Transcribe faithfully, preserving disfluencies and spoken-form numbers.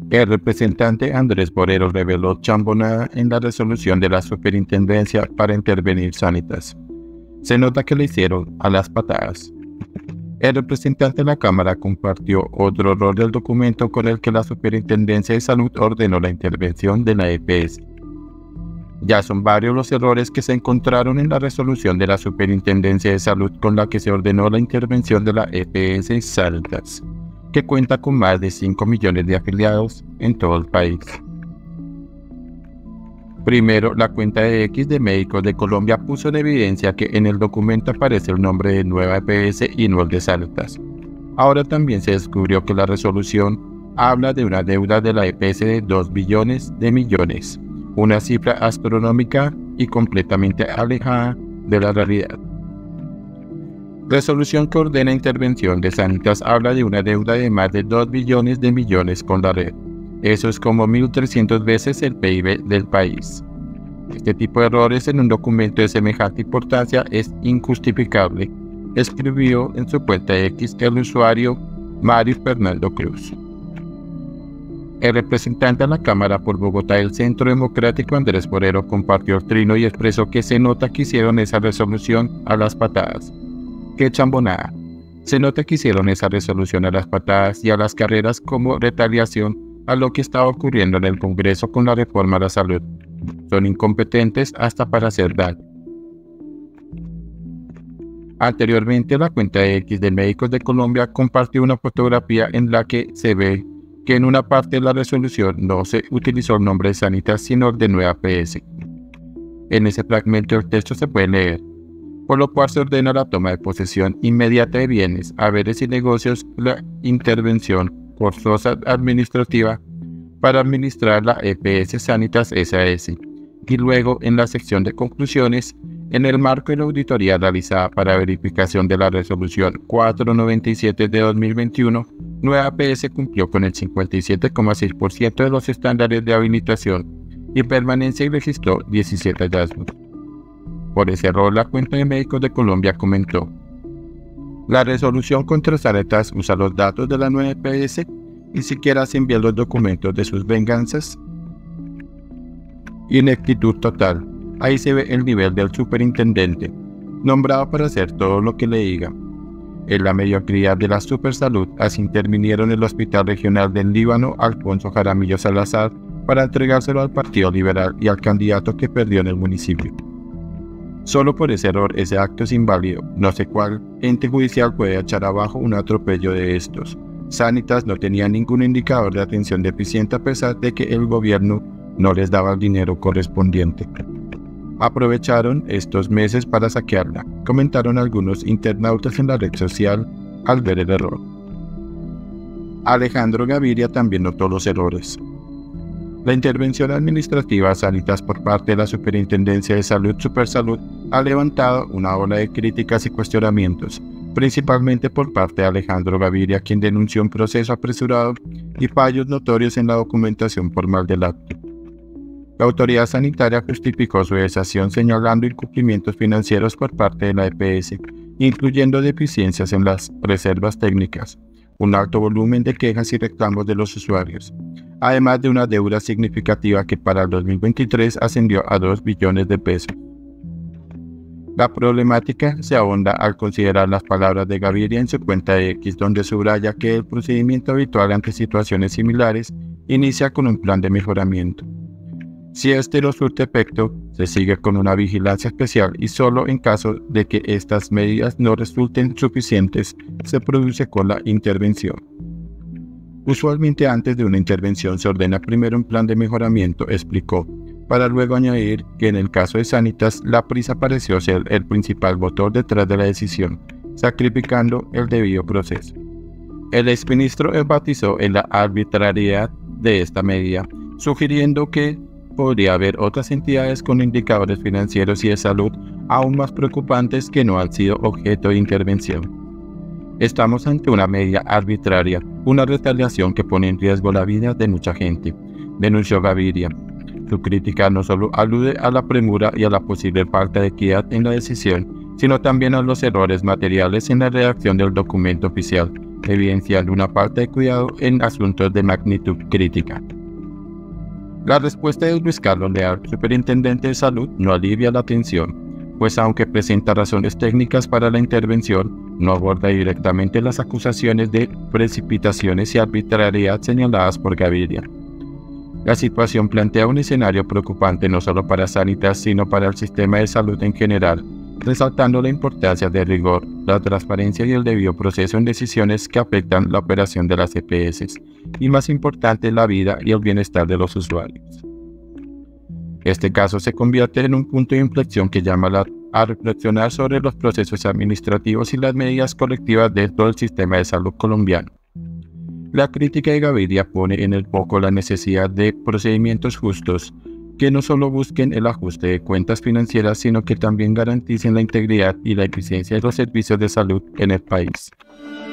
El representante Andrés Borrero reveló chambonada en la resolución de la Superintendencia para intervenir Sanitas. Se nota que le hicieron a las patadas. El representante de la Cámara compartió otro error del documento con el que la Superintendencia de Salud ordenó la intervención de la E P S. Ya son varios los errores que se encontraron en la resolución de la Superintendencia de Salud con la que se ordenó la intervención de la E P S Sanitas, que cuenta con más de cinco millones de afiliados en todo el país. Primero, la cuenta de X de Médicos de Colombia puso en evidencia que en el documento aparece el nombre de Nueva E P S y no el de Sanitas. Ahora también se descubrió que la resolución habla de una deuda de la E P S de dos billones de millones, una cifra astronómica y completamente alejada de la realidad. Resolución que ordena intervención de Sanitas habla de una deuda de más de dos billones de millones con la red. Eso es como mil trescientas veces el P I B del país. Este tipo de errores en un documento de semejante importancia es injustificable, escribió en su cuenta X el usuario Mario Fernando Cruz. El representante a la Cámara por Bogotá del Centro Democrático Andrés Borrero compartió el trino y expresó que se nota que hicieron esa resolución a las patadas. ¡Qué chambonada! Se nota que hicieron esa resolución a las patadas y a las carreras como retaliación a lo que estaba ocurriendo en el Congreso con la reforma a la salud. Son incompetentes hasta para hacer daño. Anteriormente, la cuenta de X de Médicos de Colombia compartió una fotografía en la que se ve que en una parte de la resolución no se utilizó el nombre de Sanitas sino el de Nueva E P S. En ese fragmento del texto se puede leer: por lo cual se ordena la toma de posesión inmediata de bienes, haberes y negocios, la intervención forzosa administrativa para administrar la E P S Sanitas S A S. Y luego, en la sección de conclusiones, en el marco de la auditoría realizada para verificación de la resolución cuatrocientos noventa y siete de dos mil veintiuno, Nueva E P S cumplió con el cincuenta y siete coma seis por ciento de los estándares de habilitación y permanencia y registró diecisiete hallazgos. Por ese error, la cuenta de Médicos de Colombia comentó: la resolución contra Sanitas usa los datos de la Nueva E P S y siquiera se envían los documentos de sus venganzas. Ineptitud total. Ahí se ve el nivel del superintendente, nombrado para hacer todo lo que le diga. En la mediocridad de la supersalud, así intervinieron el Hospital Regional del Líbano Alfonso Jaramillo Salazar para entregárselo al Partido Liberal y al candidato que perdió en el municipio. Solo por ese error, ese acto es inválido. No sé cuál ente judicial puede echar abajo un atropello de estos. Sanitas no tenía ningún indicador de atención deficiente a pesar de que el gobierno no les daba el dinero correspondiente. Aprovecharon estos meses para saquearla, comentaron algunos internautas en la red social al ver el error. Alejandro Gaviria también notó los errores. La intervención administrativa a Sanitas por parte de la Superintendencia de Salud Supersalud ha levantado una ola de críticas y cuestionamientos, principalmente por parte de Alejandro Gaviria, quien denunció un proceso apresurado y fallos notorios en la documentación formal del acto. La autoridad sanitaria justificó su cesación señalando incumplimientos financieros por parte de la E P S, incluyendo deficiencias en las reservas técnicas, un alto volumen de quejas y reclamos de los usuarios, además de una deuda significativa que para el dos mil veintitrés ascendió a dos billones de pesos. La problemática se ahonda al considerar las palabras de Gaviria en su cuenta de X, donde subraya que el procedimiento habitual ante situaciones similares inicia con un plan de mejoramiento. Si este no surte efecto, se sigue con una vigilancia especial y solo en caso de que estas medidas no resulten suficientes, se produce con la intervención. Usualmente antes de una intervención se ordena primero un plan de mejoramiento, explicó, para luego añadir que en el caso de Sanitas la prisa pareció ser el principal motor detrás de la decisión, sacrificando el debido proceso. El exministro enfatizó en la arbitrariedad de esta medida, sugiriendo que podría haber otras entidades con indicadores financieros y de salud aún más preocupantes que no han sido objeto de intervención. Estamos ante una medida arbitraria, una retaliación que pone en riesgo la vida de mucha gente, denunció Gaviria. Su crítica no solo alude a la premura y a la posible falta de equidad en la decisión, sino también a los errores materiales en la redacción del documento oficial, evidenciando una falta de cuidado en asuntos de magnitud crítica. La respuesta de Luis Carlos Leal, superintendente de salud, no alivia la tensión, pues aunque presenta razones técnicas para la intervención, no aborda directamente las acusaciones de precipitaciones y arbitrariedad señaladas por Gaviria. La situación plantea un escenario preocupante no solo para Sanitas, sino para el sistema de salud en general, resaltando la importancia del rigor, la transparencia y el debido proceso en decisiones que afectan la operación de las E P S, y más importante, la vida y el bienestar de los usuarios. Este caso se convierte en un punto de inflexión que llama la, a reflexionar sobre los procesos administrativos y las medidas colectivas dentro del sistema de salud colombiano. La crítica de Gaviria pone en el foco la necesidad de procedimientos justos que no solo busquen el ajuste de cuentas financieras, sino que también garanticen la integridad y la eficiencia de los servicios de salud en el país.